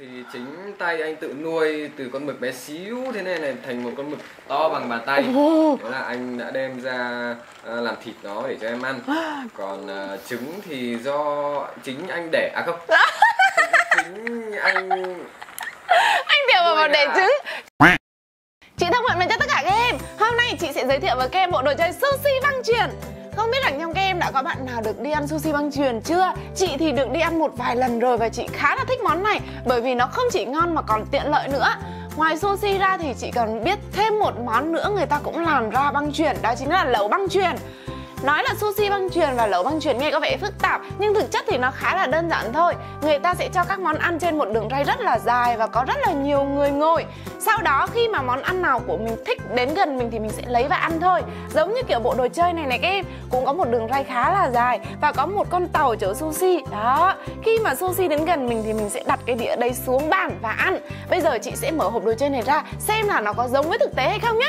Thì chính tay anh tự nuôi từ con mực bé xíu thế này thành một con mực to bằng bàn tay. Đó là anh đã đem ra làm thịt nó để cho em ăn. Còn trứng thì do chính anh đẻ, à không, chính anh Tiểu vào đẻ trứng. Chị thông vận mến cho tất cả các em. Hôm nay chị sẽ giới thiệu với các em bộ đồ chơi sushi băng chuyền. Không biết là trong các em đã có bạn nào được đi ăn sushi băng chuyền chưa? Chị thì được đi ăn một vài lần rồi và chị khá là thích món này, bởi vì nó không chỉ ngon mà còn tiện lợi nữa. Ngoài sushi ra thì chị còn biết thêm một món nữa người ta cũng làm ra băng chuyền, đó chính là lẩu băng chuyền. Nói là sushi băng chuyền và lẩu băng chuyền nghe có vẻ phức tạp, nhưng thực chất thì nó khá là đơn giản thôi. Người ta sẽ cho các món ăn trên một đường ray rất là dài và có rất là nhiều người ngồi. Sau đó khi mà món ăn nào của mình thích đến gần mình thì mình sẽ lấy và ăn thôi. Giống như kiểu bộ đồ chơi này các em, cũng có một đường ray khá là dài và có một con tàu chở sushi. Đó, khi mà sushi đến gần mình thì mình sẽ đặt cái đĩa đấy xuống bàn và ăn. Bây giờ chị sẽ mở hộp đồ chơi này ra xem là nó có giống với thực tế hay không nhé.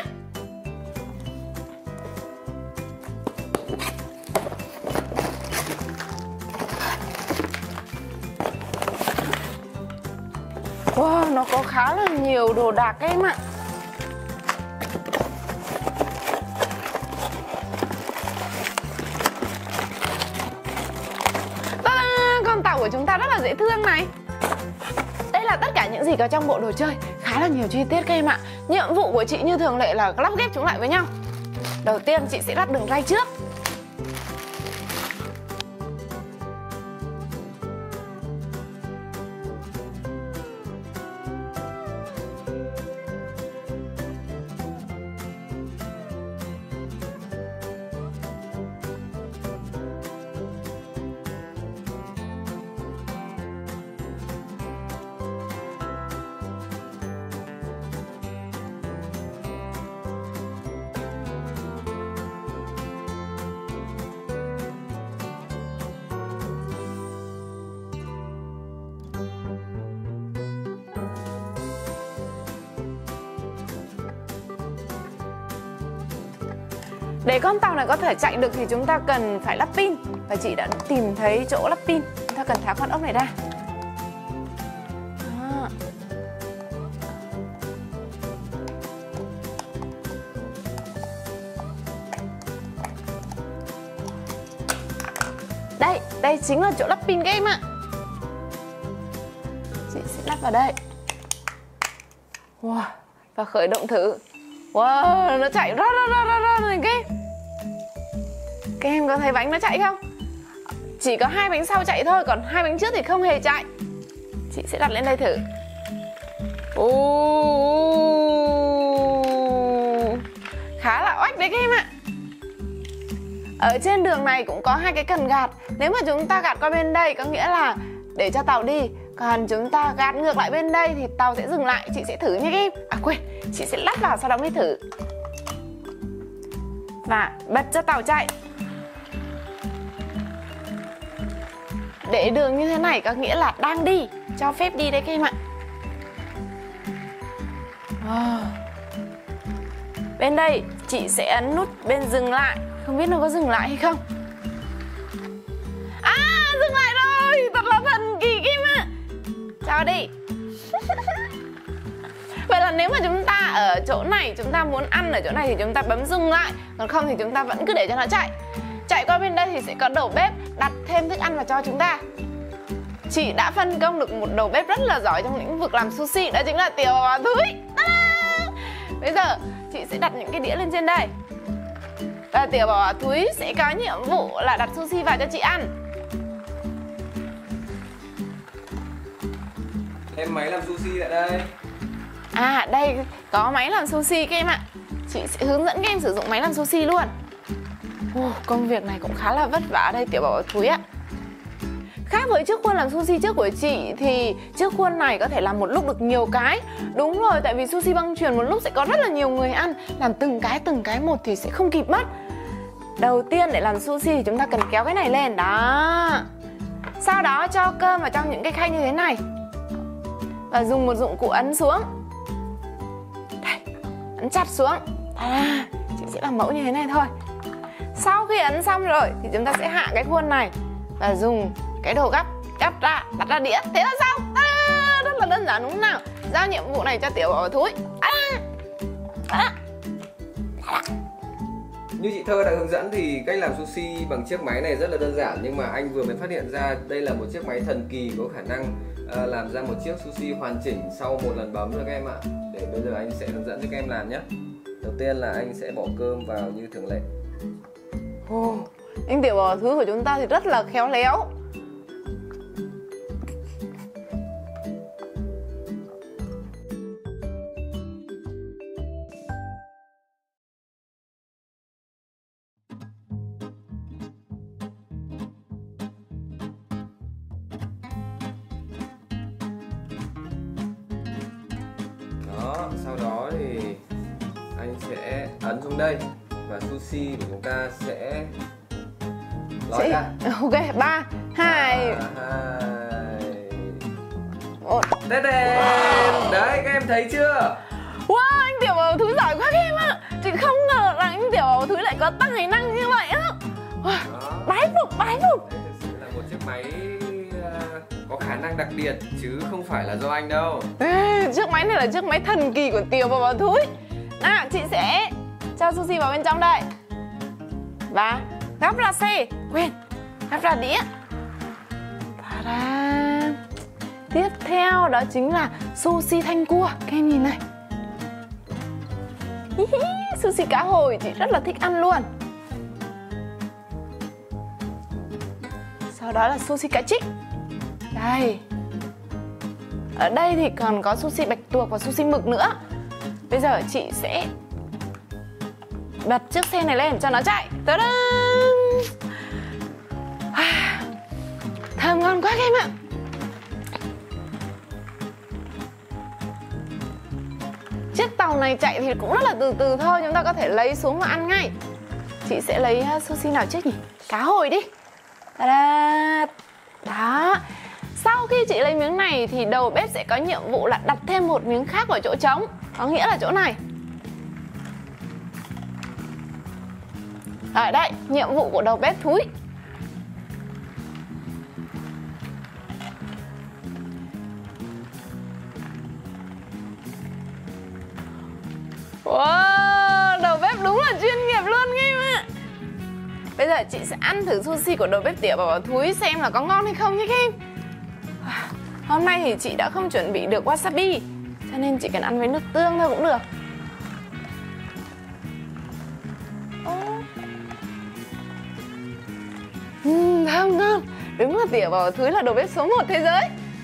Wow, nó có khá là nhiều đồ đạc em ạ. Con tàu của chúng ta rất là dễ thương này. Đây là tất cả những gì có trong bộ đồ chơi. Khá là nhiều chi tiết các em ạ. Nhiệm vụ của chị như thường lệ là lắp ghép chúng lại với nhau. Đầu tiên chị sẽ lắp đường ray trước. Để con tàu này có thể chạy được thì chúng ta cần phải lắp pin. Và chị đã tìm thấy chỗ lắp pin. Chúng ta cần tháo con ốc này ra. Đó. Đây chính là chỗ lắp pin các em ạ. Chị sẽ lắp vào đây. Wow. Và khởi động thử. Wow, nó chạy ra này các em có thấy bánh nó chạy không? Chỉ có 2 bánh sau chạy thôi, còn 2 bánh trước thì không hề chạy. Chị sẽ đặt lên đây thử. Khá là oách đấy các em ạ. Ở trên đường này cũng có 2 cái cần gạt. Nếu mà chúng ta gạt qua bên đây có nghĩa là để cho tàu đi, còn chúng ta gạt ngược lại bên đây thì tàu sẽ dừng lại. Chị sẽ thử nha các em. À quên, chị sẽ lắp vào sau đó mới thử. Và bật cho tàu chạy. Để đường như thế này có nghĩa là đang đi, cho phép đi đấy các em ạ. Bên đây chị sẽ ấn nút bên dừng lại. Không biết nó có dừng lại hay không. À, dừng lại rồi. Thật là thần kỳ các em ạ. Chào đi. Vậy là nếu mà chúng ta ở chỗ này, chúng ta muốn ăn ở chỗ này thì chúng ta bấm dừng lại. Còn không thì chúng ta vẫn cứ để cho nó chạy. Chạy qua bên đây thì sẽ có đầu bếp đặt thêm thức ăn vào cho chúng ta. Chị đã phân công được một đầu bếp rất là giỏi trong lĩnh vực làm sushi. Đó chính là Tiểu Bảo Thúi. Bây giờ chị sẽ đặt những cái đĩa lên trên đây. Và Tiểu Bảo Thúi sẽ có nhiệm vụ là đặt sushi vào cho chị ăn. Em máy làm sushi lại đây. À đây có máy làm sushi các em ạ. Chị sẽ hướng dẫn các em sử dụng máy làm sushi luôn. Công việc này cũng khá là vất vả đây Tiểu Bảo Thúi ạ. Khác với chiếc khuôn làm sushi trước của chị thì chiếc khuôn này có thể làm một lúc được nhiều cái. Đúng rồi, tại vì sushi băng chuyền một lúc sẽ có rất là nhiều người ăn. Làm từng cái một thì sẽ không kịp mất. Đầu tiên để làm sushi thì chúng ta cần kéo cái này lên. Đó. Sau đó cho cơm vào trong những cái khay như thế này. Và dùng một dụng cụ ấn xuống. Đây, ấn chặt xuống. Chị sẽ làm mẫu như thế này thôi. Sau khi ấn xong rồi thì chúng ta sẽ hạ cái khuôn này và dùng cái đồ gắp ra, đặt ra đĩa. Thế là xong. Rất là là đơn giản đúng không nào? Giao nhiệm vụ này cho Tiểu Bảo và Thúi. Như chị Thơ đã hướng dẫn thì cách làm sushi bằng chiếc máy này rất là đơn giản, nhưng mà anh vừa mới phát hiện ra đây là một chiếc máy thần kỳ có khả năng làm ra một chiếc sushi hoàn chỉnh sau một lần bấm rồi các em ạ. Để bây giờ anh sẽ hướng dẫn cho các em làm nhé. Đầu tiên là anh sẽ bỏ cơm vào như thường lệ. Anh Tiểu Bảo và Thúi của chúng ta thì rất là khéo léo. Đó, sau đó thì anh sẽ ấn xuống đây và sushi của chúng ta sẽ lói ra. Ok, 3, 2, 1. Tết đèn. Đấy, các em thấy chưa? Wow, anh Tiểu Bảo và Thúi giỏi quá các em ạ. Chị không ngờ rằng anh Tiểu Bảo và Thúi lại có tài năng như vậy á. Bái phục, bái phục. Đây thực sự là một chiếc máy có khả năng đặc biệt chứ không phải là do anh đâu. Chiếc máy này là chiếc máy thần kỳ của Tiểu Bảo và Thúi. Nào, chị sẽ cho sushi vào bên trong đây và gắp ra xe. Quên, gắp ra đĩa. Ta-da. Tiếp theo đó chính là sushi thanh cua. Các em nhìn này. Sushi cá hồi chị rất là thích ăn luôn. Sau đó là sushi cá trích. Đây. Ở đây thì còn có sushi bạch tuộc và sushi mực nữa. Bây giờ chị sẽ bật chiếc xe này lên cho nó chạy. Ta-da! Thơm ngon quá các em ạ. Chiếc tàu này chạy thì cũng rất là từ từ thôi. Chúng ta có thể lấy xuống và ăn ngay. Chị sẽ lấy sushi nào trước nhỉ? Cá hồi đi. Ta-da! Đó. Sau khi chị lấy miếng này thì đầu bếp sẽ có nhiệm vụ là đặt thêm một miếng khác vào chỗ trống. Có nghĩa là chỗ này. Ở đây, nhiệm vụ của đầu bếp Thúi. Wow, đầu bếp đúng là chuyên nghiệp luôn các em ạ. Bây giờ chị sẽ ăn thử sushi của đầu bếp Tiểu Bảo và Thúi xem là có ngon hay không nhé các em. Hôm nay thì chị đã không chuẩn bị được wasabi, cho nên chị cần ăn với nước tương thôi cũng được. Thơm ngon. Đúng là Tiểu Bảo và Thúi là đầu bếp số 1 thế giới.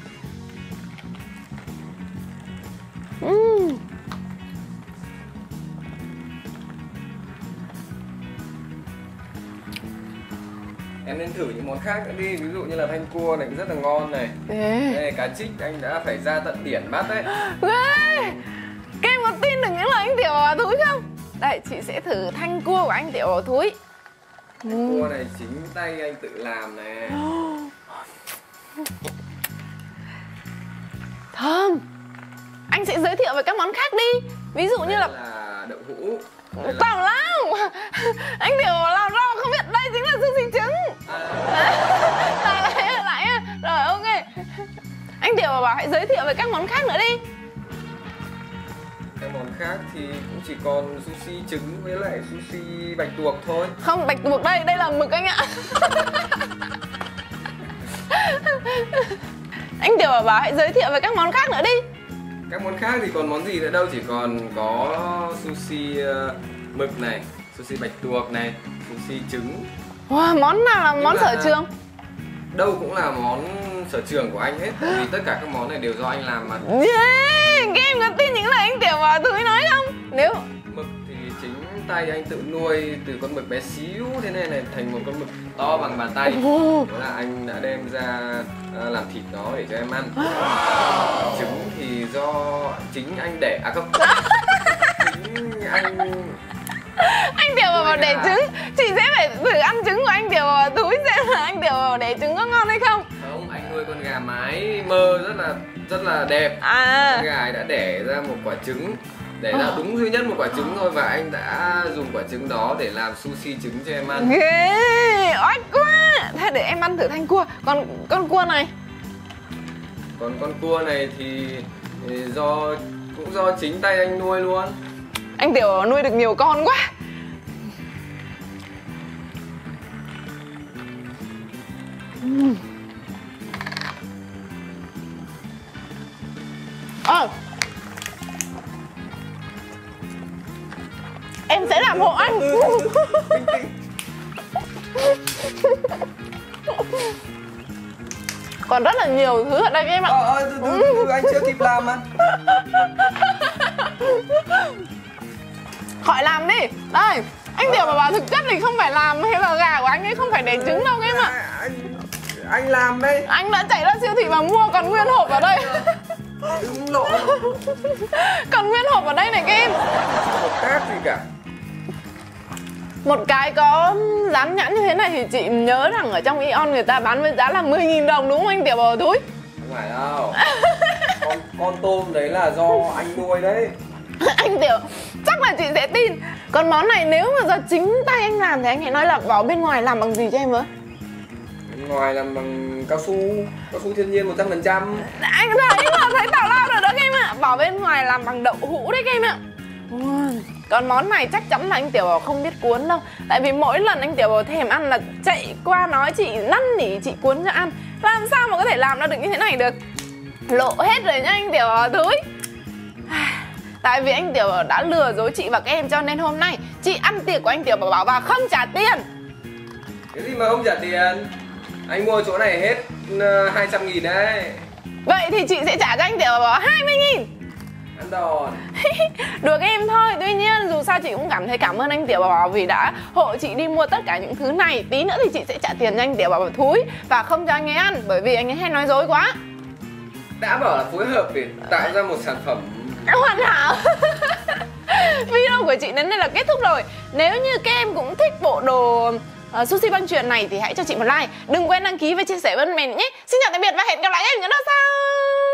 Em nên thử những món khác nữa đi, ví dụ như là thanh cua này rất là ngon này. Đây, cá trích anh đã phải ra tận biển bắt đấy. Các em có tin được những lời anh Tiểu Bảo và Thúi không? Đây, chị sẽ thử thanh cua của anh Tiểu Bảo và Thúi. Thanh cua này chính tay anh tự làm này. Thơm. Anh sẽ giới thiệu về các món khác đi. Ví dụ như là đậu hũ. tào lao. Anh Tiểu Bảo làm rau không biết đây chính là sushi trứng. Lại rồi, ok. Anh Tiểu Bảo hãy giới thiệu về các món khác nữa đi. Các món khác thì cũng chỉ còn sushi trứng với lại sushi bạch tuộc thôi. Không, bạch tuộc đây là mực anh ạ. Anh Tiểu Bảo hãy giới thiệu về các món khác nữa đi. Các món khác thì còn món gì nữa đâu, chỉ còn có sushi mực này, sushi bạch tuộc này, sushi trứng. Wow, món nào là món sở trường? Đâu cũng là món sở trường của anh hết, tại vì tất cả các món này đều do anh làm mà. Các em có tin những lời anh Tiểu Bảo Thúi nói không? Nếu mực thì chính tay anh tự nuôi từ con mực bé xíu thế này thành một con mực to bằng bàn tay. Đó là anh đã đem ra làm thịt nó để cho em ăn. Trứng thì do chính anh đẻ, à không, chính anh Tiểu Bảo đẻ trứng. Chị sẽ phải thử ăn trứng của anh Tiểu Bảo Thúi xem là anh Tiểu Bảo đẻ trứng có ngon hay không. Không, anh nuôi con gà mái mơ rất là đẹp. Con gà ấy đã đẻ ra một quả trứng, đẻ ra đúng duy nhất một quả trứng thôi, và anh đã dùng quả trứng đó để làm sushi trứng cho em ăn. Ghê, oách quá. Thế để em ăn thử thanh cua. Còn con cua này. Còn con cua này thì cũng do chính tay anh nuôi luôn. Anh Tiểu nuôi được nhiều con quá. Em sẽ làm hộ anh. Còn rất là nhiều thứ ở đây em ạ. Anh chưa kịp làm mà. Khỏi làm đi. Đây, anh Tiểu bảo thực chất thì không phải làm hay là gà của anh ấy không phải để trứng đâu em ạ. Anh làm đây. Anh đã chạy ra siêu thị và mua còn nguyên hộp ở đây. Đừng lộ. Còn nguyên hộp ở đây này các em. Không tác gì cả. Một cái có dán nhãn như thế này thì chị nhớ rằng ở trong Aeon người ta bán với giá là 10.000 đồng đúng không anh Tiểu Bảo Thúi? Không phải đâu. Con tôm đấy là do anh nuôi đấy. Anh Tiểu chắc là chị sẽ tin. Còn món này nếu mà do chính tay anh làm thì anh hãy nói là vào bên ngoài làm bằng gì cho em với? Bên ngoài làm bằng cao su thiên nhiên 100%. Anh thấy mà thấy tào lao rồi đó các em ạ. Vào bên ngoài làm bằng đậu hũ đấy các em ạ. Còn món này chắc chắn là anh Tiểu Bảo không biết cuốn đâu. Tại vì mỗi lần anh Tiểu Bảo thèm ăn là chạy qua nói chị năn nỉ chị cuốn cho ăn. Làm sao mà có thể làm ra được như thế này được. Lộ hết rồi nhá anh Tiểu Bảo Thúi. Tại vì anh Tiểu Bảo đã lừa dối chị và các em cho nên hôm nay chị ăn tiệc của anh Tiểu Bảo và không trả tiền. Cái gì mà không trả tiền? Anh mua chỗ này hết 200.000 đấy. Vậy thì chị sẽ trả cho anh Tiểu Bảo 20.000. Ăn đòn. Đùa các em thôi. Tuy nhiên dù sao chị cũng cảm thấy cảm ơn anh Tiểu Bảo vì đã hộ chị đi mua tất cả những thứ này. Tí nữa thì chị sẽ trả tiền cho anh Tiểu Bảo Thúi và không cho anh ấy ăn bởi vì anh ấy hay nói dối quá. Đã bảo là phối hợp để tạo ra một sản phẩm hoàn hảo. Video của chị đến đây là kết thúc rồi. Nếu như các em cũng thích bộ đồ sushi băng chuyền này thì hãy cho chị một like. Đừng quên đăng ký và chia sẻ với mình nhé. Xin chào tạm biệt và hẹn gặp lại các em những lần sau.